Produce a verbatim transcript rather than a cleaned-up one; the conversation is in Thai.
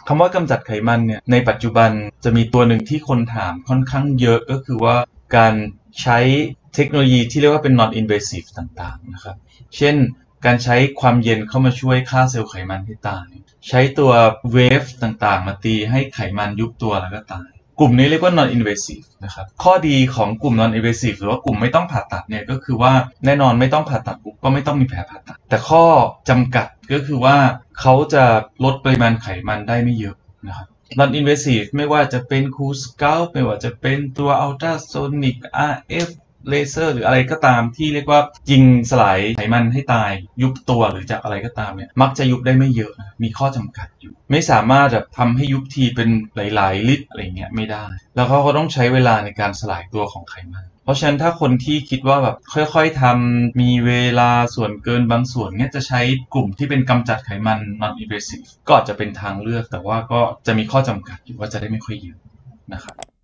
คำว่ากำจัดไขมันเนี่ยในปัจจุบันจะมีตัวหนึ่งที่คนถามค่อนข้างเยอะก็คือว่าการใช้เทคโนโลยีที่เรียกว่าเป็น non invasive ต่างๆนะครับเช่นการใช้ความเย็นเข้ามาช่วยฆ่าเซลล์ไขมันให้ตายใช้ตัวเวฟต่างๆมาตีให้ไขมันยุบตัวแล้วก็ตายกลุ่มนี้เรียกว่า non invasive นะครับข้อดีของกลุ่ม non invasive หรือว่ากลุ่มไม่ต้องผ่าตัดเนี่ยก็คือว่าแน่นอนไม่ต้องผ่าตัดปุ๊บก็ไม่ต้องมีแผลผ่าตัดแต่ข้อจำกัดก็คือว่าเขาจะลดปริมาณไขมันได้ไม่เยอะนะครับ non invasive ไม่ว่าจะเป็น Cool Scalp ไม่ว่าจะเป็นตัว ultrasonic อาร์ เอฟ เลเซอร์หรืออะไรก็ตามที่เรียกว่ายิงสลายไขมันให้ตายยุบตัวหรือจากอะไรก็ตามเนี่ยมักจะยุบได้ไม่เยอะมีข้อจำกัดอยู่ไม่สามารถแบบทำให้ยุบทีเป็นหลายๆลิตรอะไรเงี้ยไม่ได้แล้วเขาก็ต้องใช้เวลาในการสลายตัวของไขมันเพราะฉะนั้นถ้าคนที่คิดว่าแบบค่อยๆทำมีเวลาส่วนเกินบางส่วนเนี่ยจะใช้กลุ่มที่เป็นกำจัดไขมัน non invasive ก็อาจจะเป็นทางเลือกแต่ว่าก็จะมีข้อจำกัดอยู่ว่าจะได้ไม่ค่อยเยอะนะครับ